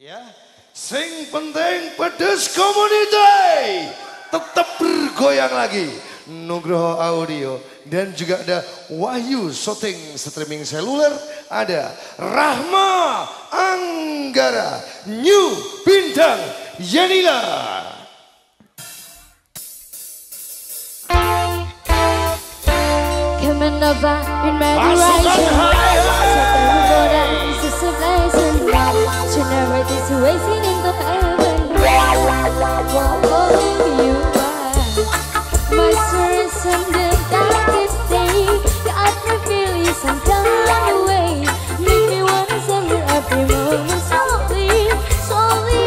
Ya, sing penting pedes community tetap bergoyang lagi. Nugroho Audio dan juga ada Wahyu Shooting Streaming Seluler, ada Rahma Anggara, New Bintang Yanila. Coming over in my horizon, generated racing into heaven. You are my source on the darkest day. Got me feeling some kind of way. Make me wanna savor every moment slowly, slowly.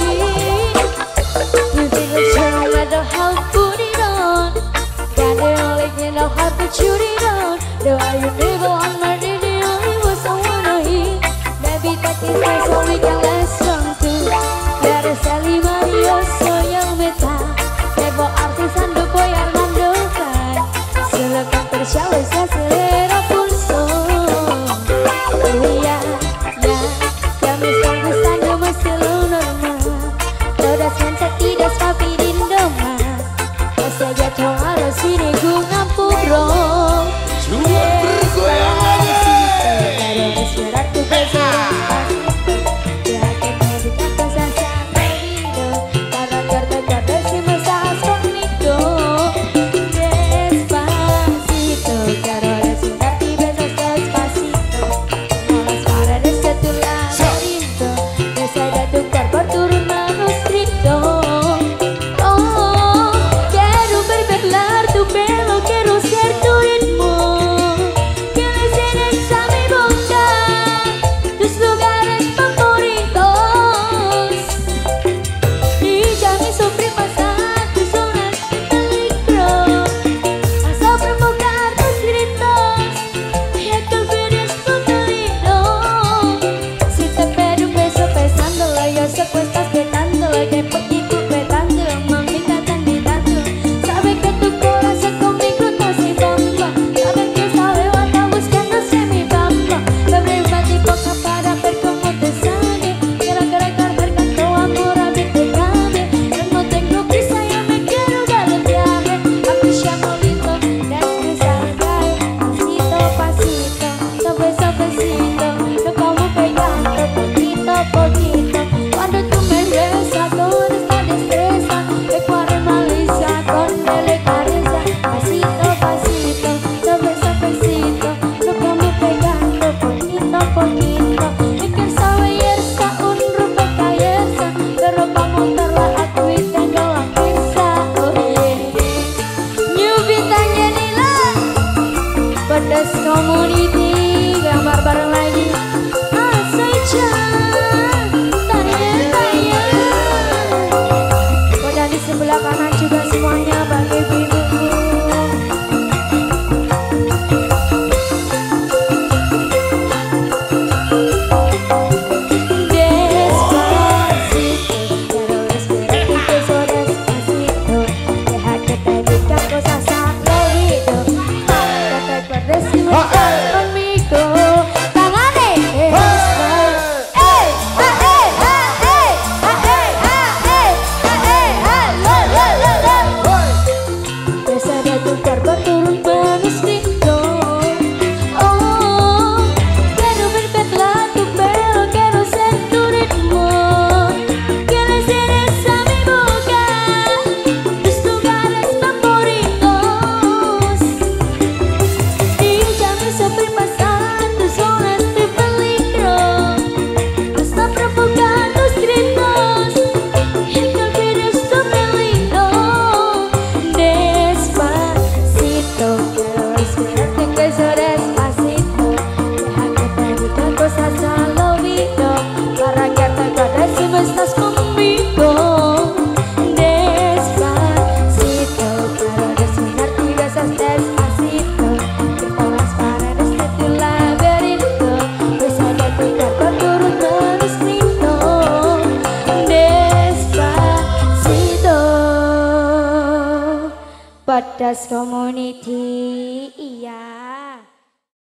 You feel it no matter how put it on. Got it all like you know how to shoot it on. Though I never on my day, the only was I wanna hear. Baby, that is my so we can last strong too. Dari Sally Mario Soyang Meta, Nebo artisan do boy Armando Fan. Silakan tersyawis selera pulso. Oh iya, ya, kami sanggup mesti lu normal. Todas mensa tidak tapi dindoma. Masa jatuh harus ini gue ngampuro. Cuma bergoyang lagi. Community gambar bareng lagi. Asaicha tanya. Oh, dan di sebelah kanan juga semuanya bagi ibu-ibu. Pedas Community.